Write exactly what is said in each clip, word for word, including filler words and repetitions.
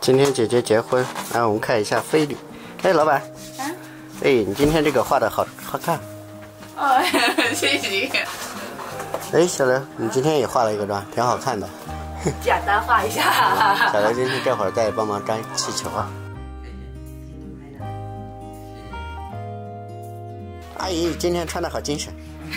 今天姐姐结婚，来我们看一下菲女。哎，老板，啊，哎，你今天这个画的好好看。 哦，谢谢。 哎，小刘，你今天也化了一个妆，挺好看的。 简单画一下。 小刘今天这会儿在帮忙粘气球啊。阿姨今天穿的好精神。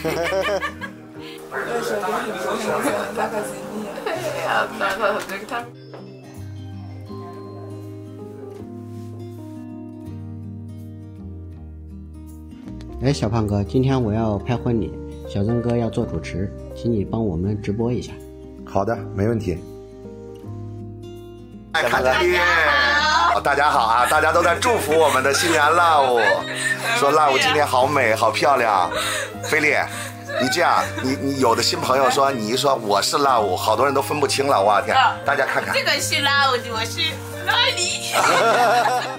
哎，小胖哥，今天我要拍婚礼，小曾哥要做主持，请你帮我们直播一下。 好的，没问题。 小胖哥， 好，大家好啊！大家都在祝福我们的新娘Lau，说Lau今天好美，好漂亮。菲利，你这样，你你有的新朋友说你一说我是Lau，好多人都分不清了。我天，大家看看， 这个是Lau，我是哪里？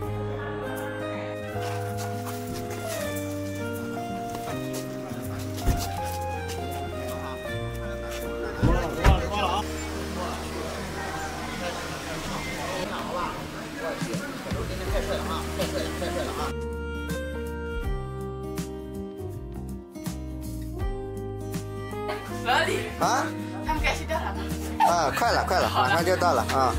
哪里？啊？他们开始到了吗？ 啊，快了，快了，马上就到了啊！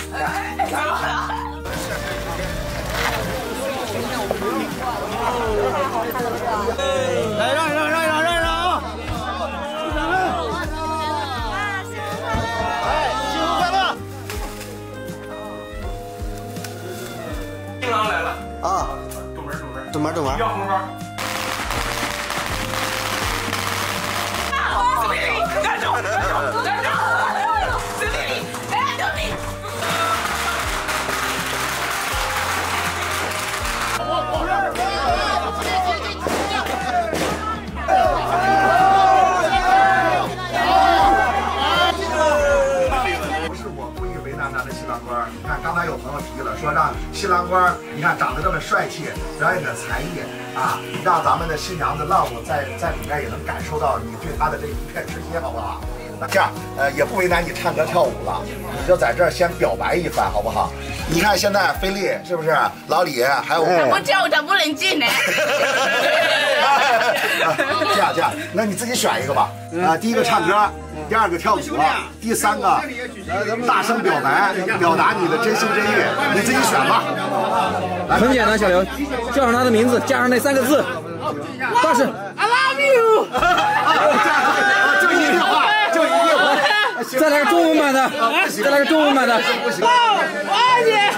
来，让一让，让一让，让一让啊！哎，新婚快乐！新郎来了啊！堵门，堵门，堵门，堵门！要红包。站住！站住！站住！司令，哎，救命！ 不是我故意为难咱的新郎官，你看刚才有朋友提了，说让新郎官，你看长得这么帅气，表演点才艺啊，让咱们的新娘子Lau在在里面也能感受到你对她的这一片痴心，好不好？这样，呃，也不为难你唱歌跳舞了，你就在这儿先表白一番，好不好？你看现在菲利是不是？老李还有我跳舞他不能进呢。 这样这样，那你自己选一个吧。啊，第一个唱歌，第二个跳舞，第三个大声表白，表达你的真心真意，你自己选吧。 很简单，小刘，叫上他的名字，加上那三个字，大声 I love you。 就一句话，就一句话。 再来个中文版的，再来个中文版的。 不行， 我爱你。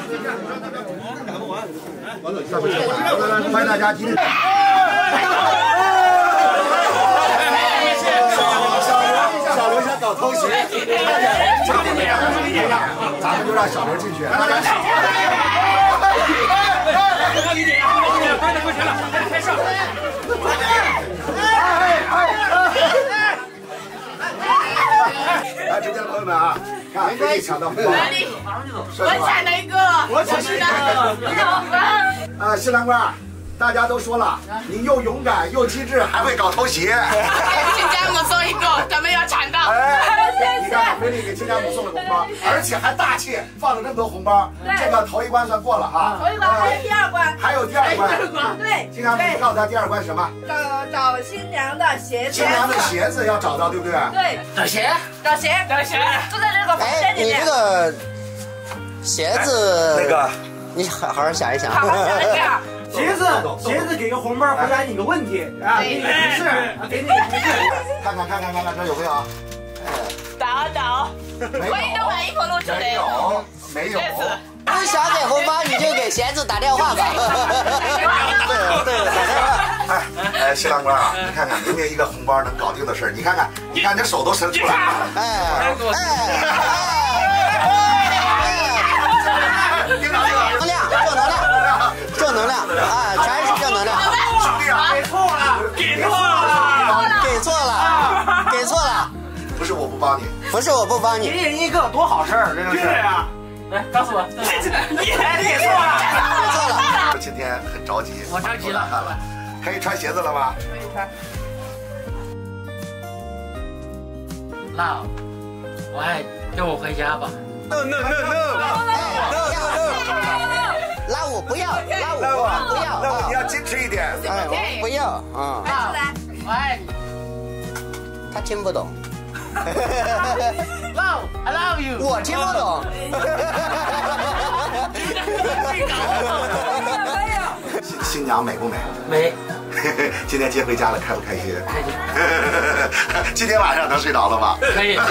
欢迎大家今天。小刘想搞偷袭，咱们就让小刘进去。大家抢！李姐，快点过去了，开上！来，直接的朋友们啊，看菲利抢到红包， 我抢了一个， 我抢了一个。啊，新郎官，大家都说了，你又勇敢又机智，还会搞偷袭。 亲家母送一个，咱们要抢到。 你看，菲利给亲家母送了红包，而且还大气，放了这么多红包，这个头一关算过了哈。 头一关还有第二关， 还有第二关。 对， 亲家母，你告诉他第二关什么？ 找找新娘的鞋子。 新娘的鞋子要找到，对不对？ 对， 找鞋， 找鞋， 找鞋， 就在这个房间里面。 哎，你这个鞋子， 那个， 你好好想一想。 好好想一想。 鞋子，鞋子给个红包，回答你个问题啊，给你个提示，给你个提示。 看看看看看看这有没有？ 找找，我一都把衣服露出来。 没有，没有。 你想给红包，你就给鞋子打电话吧。对对，打电话。 哎哎，新郎官啊，你看看，明明一个红包能搞定的事儿，你看看，你看这手都伸出来了。 哎哎哎！能量，正能量，正能量啊，全是正能量。 兄弟啊， 给错了，给错了， 给错了，给错了。 不是我不帮你， 不是我不帮你。 一人一个多好事儿，这个是呀。来，告诉我，你给错了， 给错了。 今天很着急， 我着急了， 看了，可以穿鞋子了吗？ 可以穿。 Lau，我爱跟我回家吧。 No no no no no。 听不懂。 Love, I love you。 我听不懂。 新新娘美不美？ 美。 今天接回家了，开不开心？开心。今天晚上能睡着了吗？ 可以。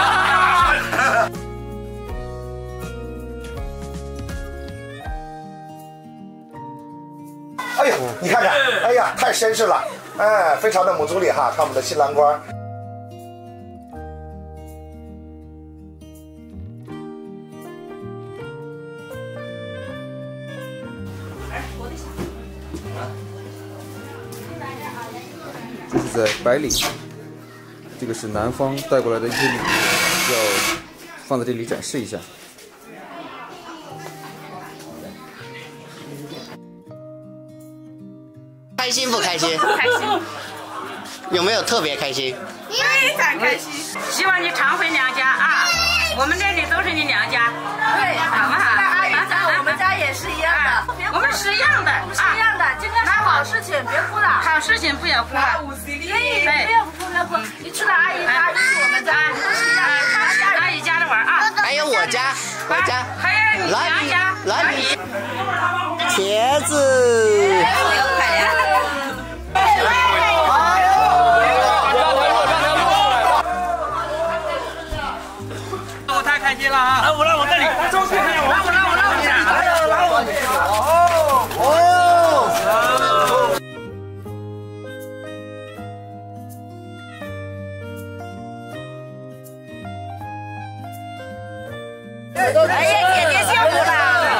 哎呀，你看看，哎呀，太绅士了，哎，非常的母猪脸哈，看我们的新郎官。 这是在百里，这个是南方带过来的一些礼物，要放在这里展示一下。 开心不开心？ 开心， 有没有特别开心？ 非常开心。 希望你常回娘家啊！我们这里都是你娘家， 对， 好不好？ 那阿姨家，我们家也是一样的， 我们是一样的， 是一样的。今天是好事情，别哭了。 好事情不要哭了。 可以，不要哭，不要哭。你去了阿姨家，去我们家，都是一样的。 阿姨家的玩啊！ 还有我家，我家， 还有你娘家， 来你，茄子。 我太开心了啊！来，我来我这里，来，周去看我，来我来我来我来，来我来哦哦。 哎呀，姐姐辛苦了，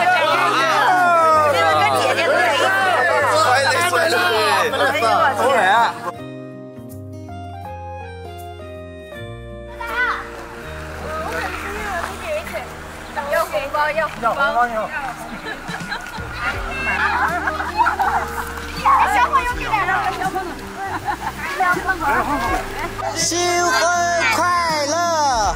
这个跟姐姐在一起， 摔嘞摔嘞， 好来。 要红包，要红包，要！小朋友给点了，小朋友， 新婚快乐！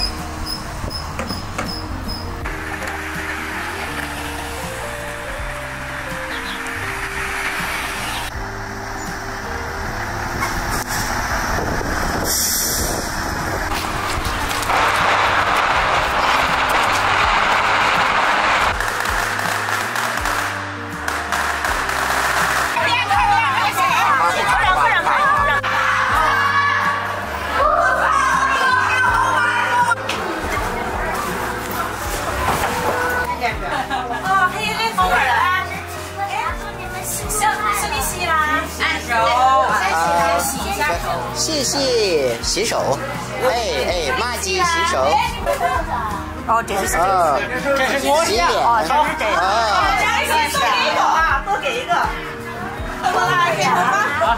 谢谢，洗手，哎哎，骂鸡洗手。 哦，这是啊， 这是我洗脸。 哦，这是这个。 啊， 多给一个啊，多给一个。多拿一点啊。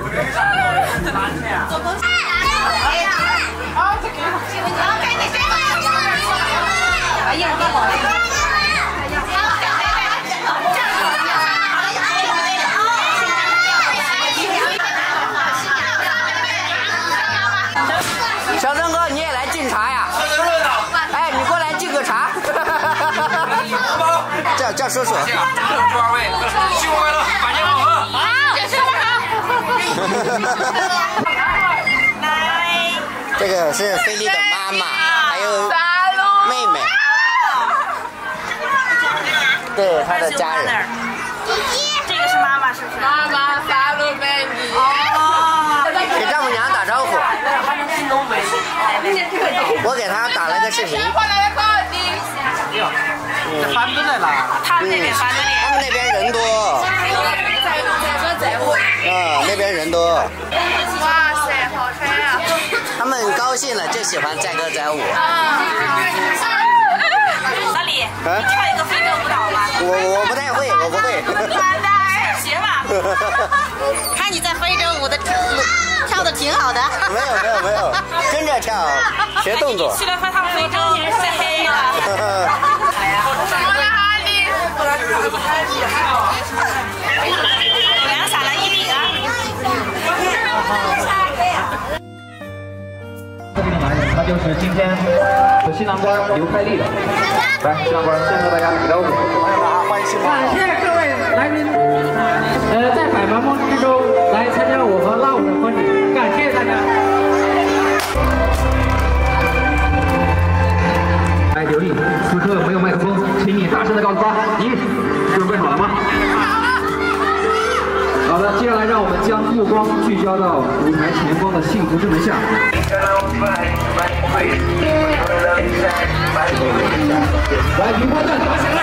走东西。哎呀，好，这给。好，赶紧给我。哎呀，你好。 小曾哥，你也来敬茶呀？哎，你过来敬个茶。叫叫叔叔。 祝二位新婚快乐，百年好合。 好，新婚好。 来， 这个是菲利的妈妈，还有妹妹。对，她的家人。 这个是妈妈，是不是？妈妈发了给你。哦。 给丈母娘打招呼。我给她打了个视频。 这翻都在哪？ 他们那边翻的脸。 他们那边人多。啊，那边人多。 哇塞，好吹啊！ 他们高兴了就喜欢载歌载舞。 老李，你跳一个非洲舞蹈吧。 我我不太会，我不会。 学吧。看你在非洲舞的跳的挺好的。 没有没有没有，跟着跳，学动作。 去了和他们非洲晒黑了。两撒了一米啊！ 他就是今天的新郎官刘开丽的。来，新郎官先和大家打招呼。 感谢各位来宾，呃，在百忙之中来参加我和拉舞的婚礼，感谢大家。 麦克风，请你大声的告诉他，你准备好了吗？好的，接下来让我们将目光聚焦到舞台前方的幸福之门下。来，云花站，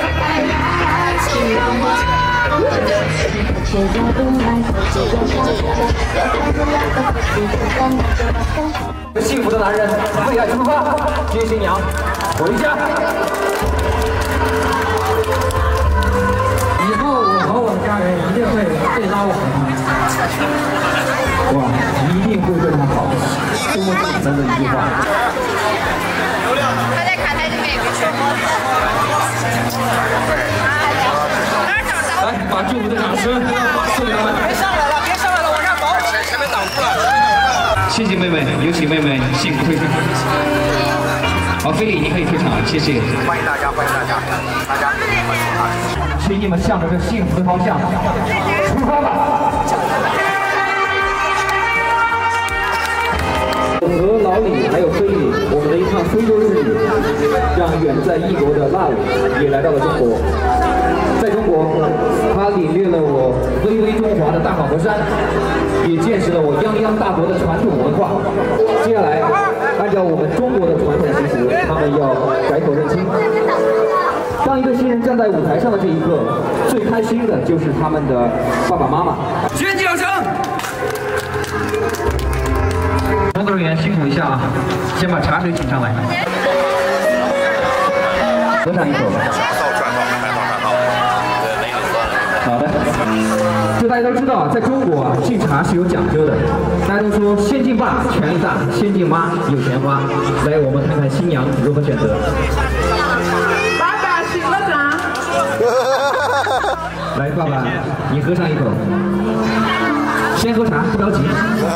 幸福的男人为爱出发，接新娘回家。以后我和我的家人一定会对他我好。哇，一定会对他好，多么简单的一句话。 他在卡台这边有个圈。 来，把祝福的掌声送给他们。 别上来了，别上来了，往上走。前面挡住了。 谢谢妹妹，有请妹妹幸福退场。好，菲利，你可以退场，谢谢。 欢迎大家，欢迎大家，大家请你们向着这幸福的方向出发吧。和老李还有菲利，我们的一趟非洲之旅，让远在异国的辣伟也来到了中国。在中国，他领略了我巍巍中华的大好河山，也见识了我泱泱大国的传统文化。接下来，按照我们中国的传统习俗，他们要改口认亲。当一个新人站在舞台上的这一刻，最开心的就是他们的爸爸妈妈。全体有请！工作人员辛苦一下啊，先把茶水请上来。喝上一口。好的，这大家都知道啊，在中国啊，敬茶是有讲究的。大家都说先敬爸权力大，先敬妈有钱花。来，我们看看新娘如何选择。 爸爸醒了茶。 来，爸爸，你喝上一口。先喝茶，不着急。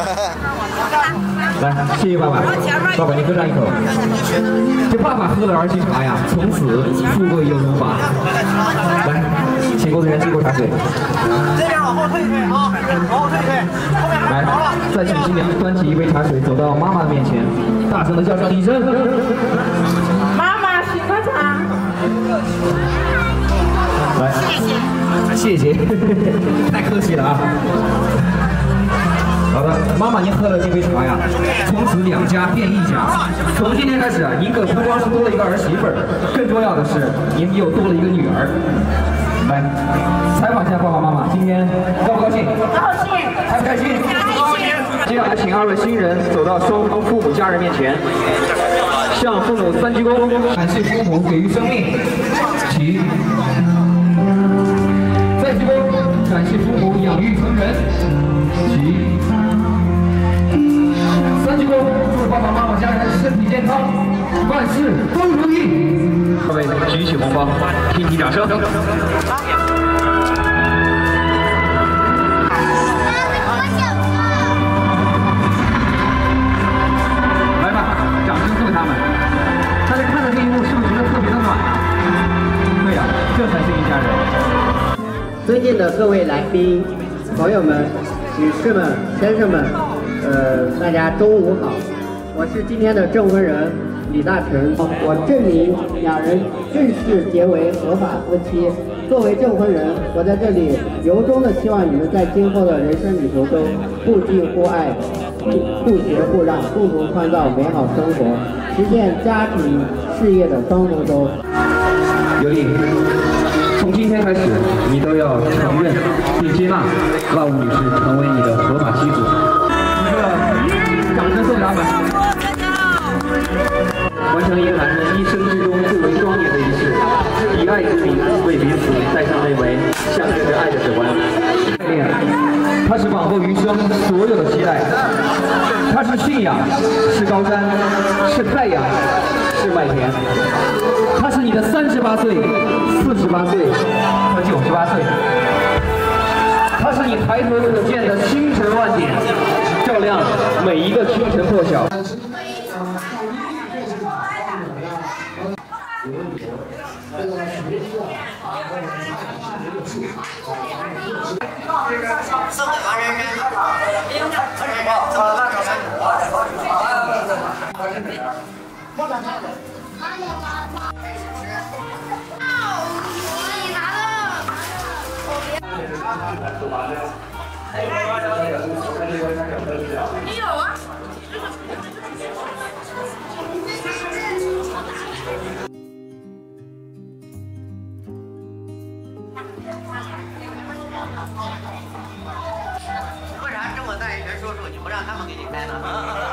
来，谢谢爸爸。爸爸，你喝上一口。这爸爸喝了儿媳茶呀，从此富贵又荣华。来，请工作人员接过茶水。 这边往后退一退啊，往后退一退。 来，再请新娘端起一杯茶水，走到妈妈的面前，大声的叫上一声：“ 妈妈，醒了茶。” 来，谢谢，太客气了啊。好的，妈妈，您喝了这杯茶呀，从此两家变一家。从今天开始啊，您可不光是多了一个儿媳妇儿，更重要的是您又多了一个女儿。来，采访一下爸爸妈妈，今天高不高兴？ 高兴， 开不开心？高兴。接下来，请二位新人走到双方父母家人面前，向父母三鞠躬，感谢父母给予生命。起，再鞠躬，感谢父母养育成人。起。三鞠躬，祝爸爸妈妈家人身体健康，万事都如意。各位举起红包，听听掌声。来吧，掌声送给他们。大家看到这一幕，是不是觉得特别的暖？对呀，这才是一家人。 尊敬的各位来宾、朋友们、女士们、先生们。呃，大家中午好，我是今天的证婚人李大成，我证明两人正式结为合法夫妻。作为证婚人，我在这里由衷的希望你们在今后的人生旅途中互敬互爱、互学互让，共同创造美好生活，实现家庭事业的双丰收。 有理，从今天开始，你都要承认并接纳辣舞女士成为你的合法妻子。掌声送给他们，完成一个男人一生之中最为庄严的仪式，以爱之名为彼此戴上这枚象征着爱的指环。它是往后余生所有的期待，它是信仰，是高山，是太阳，是麦田，它是你的三十八岁、四十八岁和九十八岁，它是你抬头可见的星辰万点。照亮每一个清晨破晓。 你有啊？ 为啥这么大一群叔叔，你不让他们给你开呢？